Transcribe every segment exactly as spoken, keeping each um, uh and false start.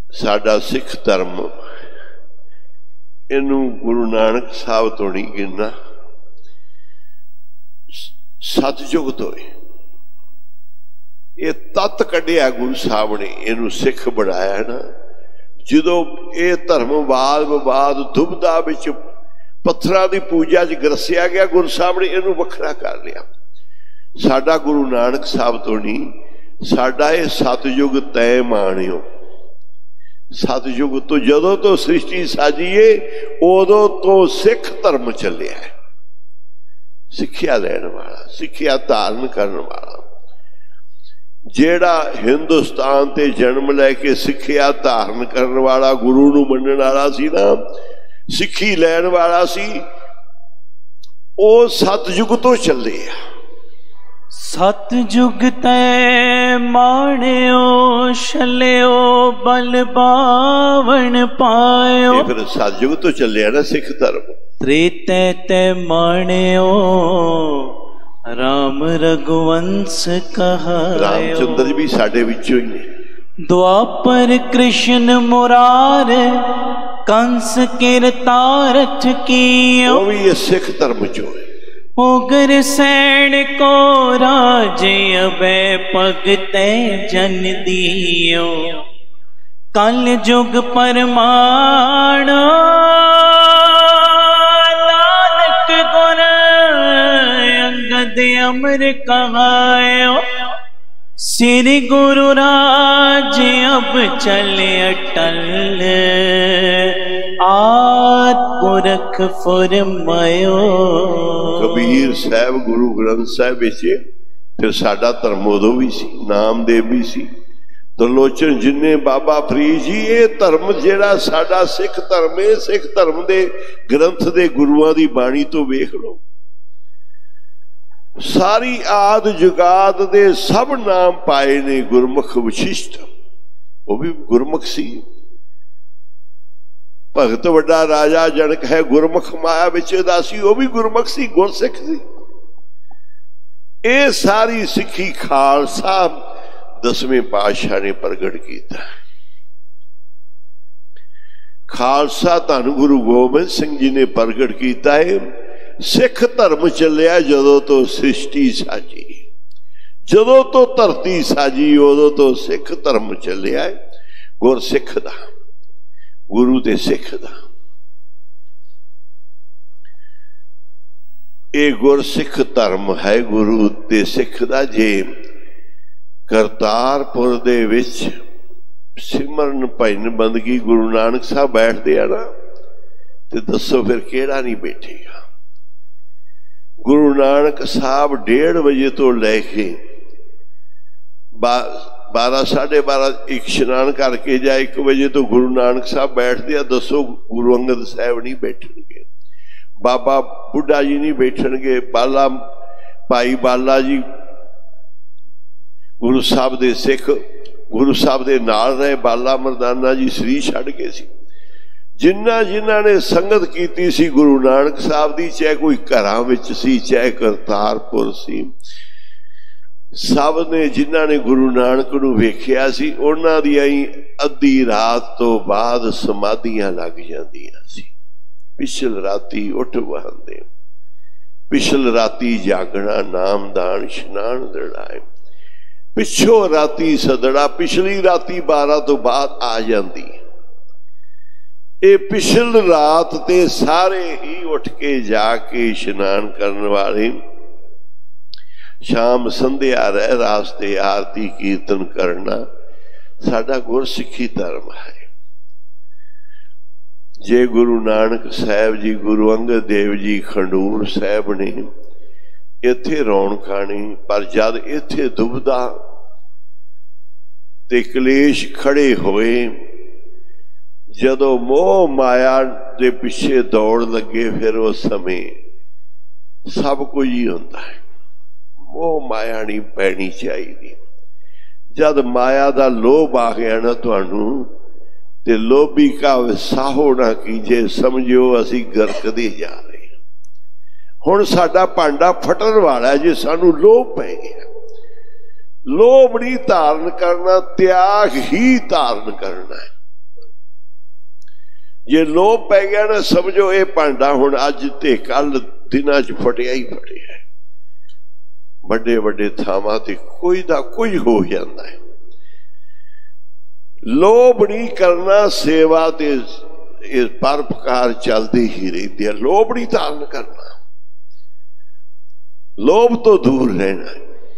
साडा सिख धर्म इनू गुरु नानक साहब तो नहीं गिनना, सतयुग तो ये तत्त कढ़िया गुरु साहब ने इनू सिख बनाया ना। जो ये धर्म वाद विवाद दुबदा विच पत्थरां दी पूजा च गरसिया गया, गुरु साहब ने इनू वखरा कर लिया। साडा गुरु नानक साहब तो नहीं, साडा ये सतयुग तय माणियो। सतयुग तो जदों तो सृष्टि साजीए उदों तो सिख धर्म चलिया है। सिक्ख्या लैण वाला, सिक्ख्या धारण करने वाला, जेड़ा हिंदुस्तान ते जन्म लैके सिक्ख्या धारण करने वाला, गुरु नूं मनण वाला सी ना, सिक्खी लैण वाला सी, ओ सतयुग तो चले आ। सतयुग तै माणियो छलियो बल बावण पायो। ये फिर सतयुग तो चले ना सिख धर्म। त्रेते तै माणियो राम रघुवंश कहायो। रामचंद्र भी साडे विचों ही ने। द्वापर कृष्ण मुरार कंस किरतारथ कियो। वो भी ये सिख धर्म चो है। उगर सैन को राजे अबे पगते जन दियो। कल जुग परमाण नानक गुर अंगद अमर कहायो। श्री गुरु राज अब चले अटल आद पुरख फुरमायो। कबीर साहब गुरु ग्रंथ साहब बेचे, फिर साडा धर्म उदों भी सी, नामदेव भी सी, तो लोचन जिन्ने बाबा फरीद जी। ये धर्म जेड़ा साडा सिख धर्म है, सिख धर्म दे ग्रंथ दे गुरुआं दी बाणी तो वेख लो। सारी आद जुगात दे सब नाम पाए ने गुरमुख विशिष्ट, वो भी गुरमुख सी। भगत वड्डा राजा जनक है गुरमुख माया विच दासी, वो भी गुरमुख सी, गुरसिख सी। ये सारी सिखी खालसा दसवें पातशाह ने प्रगट किया। खालसा धन गुरु गोबिंद सिंह जी ने प्रगट किया है। सिख धर्म चलिया जदों तो सृष्टि साजी, जदों तो धरती साजी उदों तो सिख धर्म चलिया है। गुरसिख दा, गुरु ते सिख दा। ये गुरसिख धर्म है गुरु ते सिख दा। जे करतारपुर दे विच सिमरन भजन बंदगी गुरु नानक साहब बैठते हैं ना, तो दसो फिर केड़ा नहीं बैठेगा। गुरु नानक साहब डेढ़ बजे तो लैके बारह साढ़े बारह एक स्नान करके जाए एक बजे तो गुरु नानक साहब बैठते हैं। दसो गुरु अंगद साहब नहीं बैठणगे, बाबा बुढ़ा जी नहीं बैठणगे, बाला भाई बाला जी गुरु साहब दे सिख गुरु साहब दे नाल रहे। बाला मरदाना जी सरी छड़ गए सी। जिन्ना जिन्ना ने संगत की सी गुरु नानक साहब दी, चाहे कोई घरां विच सी चाहे करतारपुर सी, सब ने जिन्ना ने गुरु नानक नूं वेखिया सी, उन्हां दी आई अद्धी रात तो बाद समाधियां लग जांदियां सी। पिछल राती उठ बहांदे, पिछल राती जागना नामदान इशनान दड़ाए, पिछो राती सदड़ा, पिछली राती बारह तो बाद आ जाती। ये पिछल रात ते सारे ही उठ के जाके इशनान करने वाले शाम संध्या रह रास्ते आरती कीर्तन करना साडा गुरसिखी धर्म है। जे गुरु नानक साहब जी, गुरु अंगद देव जी खंडूर साहब ने इत्थे रौनकां ने, पर जद इत्थे दुबदा ते कलेश खड़े होए, जदों मोह माया दे पिछे दौड़ लगे, फिर उस समय सब कुछ ही होता है। मोह माया नहीं पैनी चाहिए। जद माया दा लोभ आ गया ना तुहानू, ते लोभी का विसाहो ना कीजे, समझो असी गरकदे जा रहे। हुण साडा भांडा फटन वाला जे सानू लोभ पै गया। लोभ नहीं धारण करना, त्याग ही धारण करना है। जे लोभ पै गया ना समझो ये भांडा हुण अज ते कल दिनां च फटिया ही फटिया है। बड़े बड़े थावां ते कोई दा कोई हो जाता है। लोभ नहीं करना, सेवा ते परोपकार चलती ही रहती है। लोभ नहीं धारण करना, लोभ तो दूर रहना।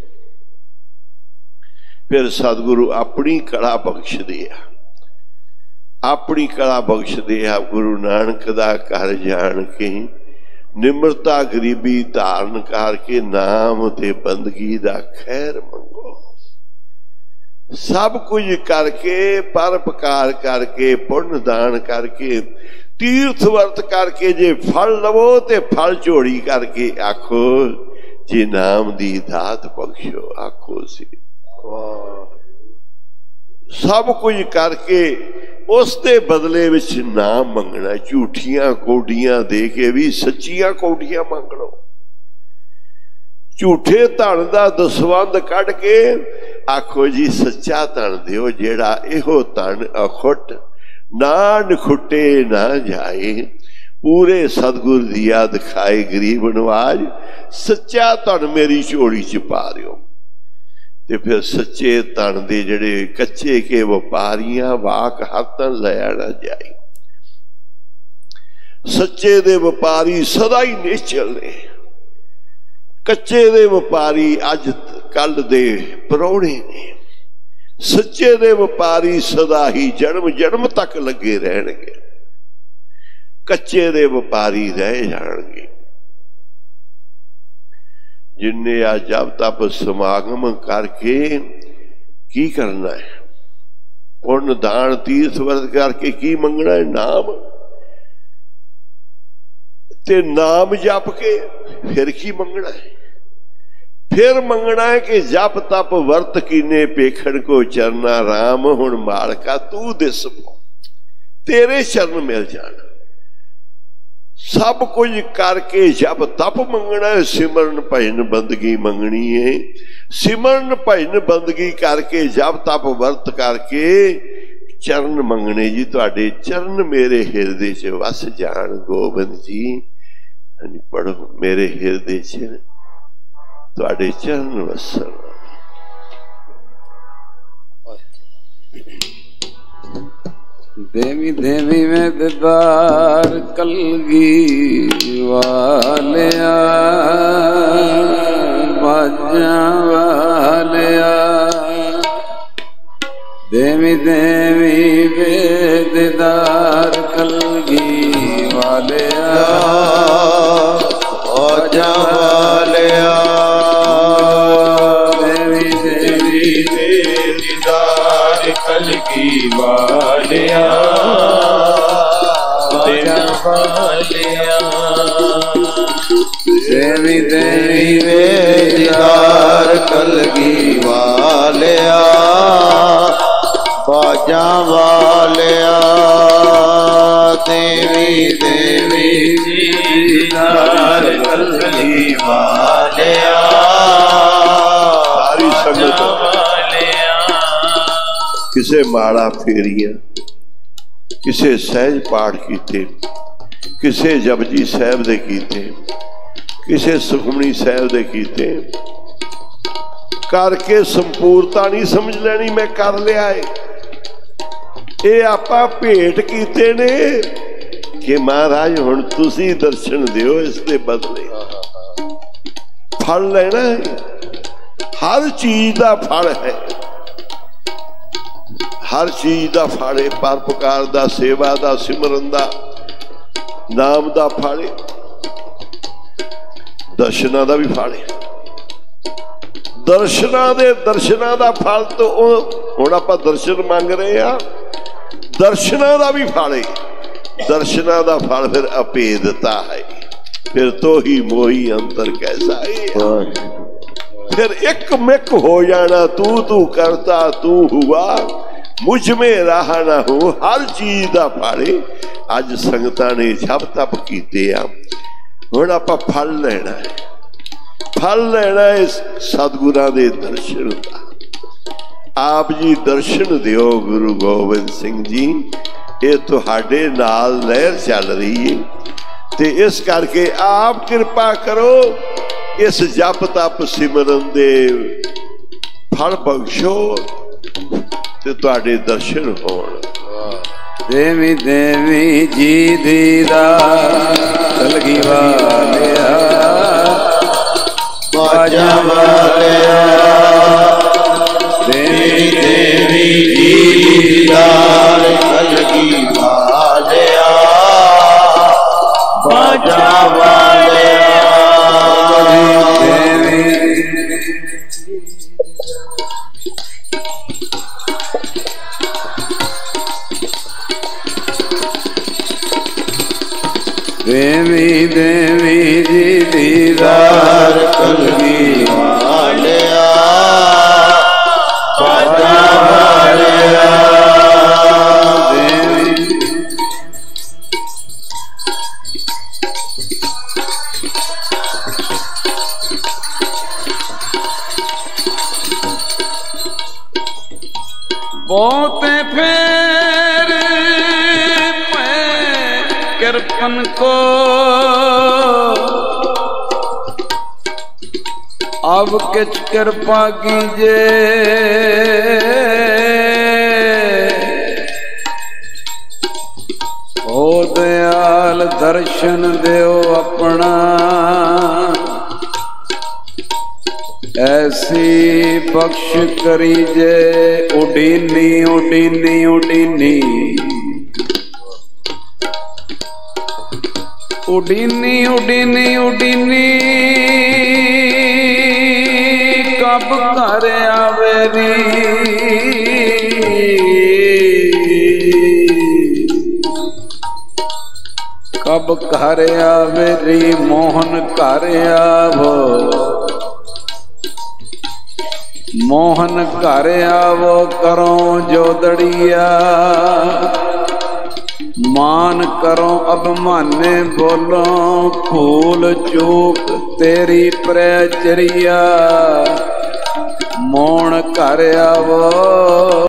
फिर सतगुरु अपनी कला बख्श दिया, अपनी कला बख्श दिया। गुरु नानक दा घर जान के निम्रता गरीबी धारण करके नाम ते बंदगी दा खैर मंगो। सब कुछ करके परोपकार करके पुण्य दान करके तीर्थ वर्त करके जे फल लवो ते फल झोड़ी करके आखो जे नाम दी दात बख्शो। आखो सी सब कुछ करके उसके बदले विच नाम मंगना। झूठियां कौडियां दे के भी सच्चियां कौडियां मंग लो। झूठे धन का दसवंध कढ़ के आखो जी सच्चा धन दियो, जेड़ा इहो धन अखुट ना नखुटे ना जाए। पूरे सतगुर दिया दिखाए गरीब नवाज, सच्चा धन मेरी झोली च पा दियो। ते फिर सच्चे धन दे जड़े कच्चे के व्यापारियां वाक हथन लिया ना जाए। सच्चे दे व्यापारी सदा ही निश्चल ने, कच्चे दे व्यापारी अज कल दे परौणे ने। सच्चे दे व्यापारी सदा ही जन्म जन्म तक लगे रहणगे, कच्चे दे व्यापारी रह जाणगे। जिन्हें आ जब तप समागम करके की करना है, पुण्य दान तीर्थ वर्त करके की मंगना है, नाम ते नाम जप के फिर की मंगना है। फिर मंगना है कि जप तप वर्त कीने पेखण को चरना राम हुण मालका तू दिस तेरे चरण मिल जाना। सब कुछ करके जब तप मंगना है, सिमरन भजन बंदगी मंगनी है। सिमरन भजन बंदगी करके जब तप वर्त करके चरण मंगने जी। तुहाडे चरण मेरे हिरदे च वस जान गोबिंद जी। पढ़ो मेरे हिरदे च तुहाडे चरण वसन। देवी देवी में दीदार कलगी वालिया, बाजा वालिया। देवी देवी में दीदार कलगी वालिया, बाजा वालिया। देवी देवी में दीदार कलगी वालिया, देवी देवी में दीदार कलगी वालिया, बाजा वालिया। देवी देवी दीदार कलगी वालिया, सारी संगत किसे माड़ा फेरिया, किसे सहज पाठ कीते, किसे जपजी साहब दे कीते, किसे सुखमनी साहब दे कीते। करके संपूर्णता नहीं समझ लेनी मैं कर लिया है। ये आपां भेंट कीते ने कि महाराज हुण तुसी दर्शन दियो, इसके बदले फल लेना है। हर चीज का फल है, हर चीज का फल है। परोपकार दा, सेवा दा, सिमरन दा, नाम दा फल है, दर्शना दा भी फल है। दर्शना दे दर्शना दा फल तो हुण आपां दर्शन मंग रहे हैं, दर्शना दा भी फल है। दर्शना दा फल फिर अभेदता है। फिर तो ही मोही अंतर कैसा है। फिर एक मिक हो जाना, तू तू करता तू हुआ, मुझ में रहा ना हो। हर चीज का फल अज संगतां ने जप तप कीते आ, हुण आपां फल लेना है। फल लेना है सतगुरां दे दर्शन का। आप जी दर्शन दियो गुरु गोबिंद सिंह जी, ये तुहाडे नाल लहर चल रही है, ते इस करके आप कृपा करो, इस जप तप सिमरन दे फल बख्शो ते तुहाडे दर्शन होण। देवी देवी जी दीदार कलगी वालिया, बाजा वालिया। देवी देवी जी दीदार कलगी वालिया, बाजा वालिया। देवी देवी देवी जी दीदार कलगी वालिया, बाजा वालिया। देवी बहुते फेर कृपन को अब किच कृपा कीजे, हो दयाल दर्शन देओ अपना, ऐसी बख्श करीजे। उडीनी उडीनी उडीनी उडीनी उडीनी उडीनी कब घर आवेरी, कब घर आवेरी मोहन घर आवो, मोहन घर आवो करो जो दड़िया, मान करो अब माने बोलो फूल चूक तेरी प्रचरिया, मोण कर आवो।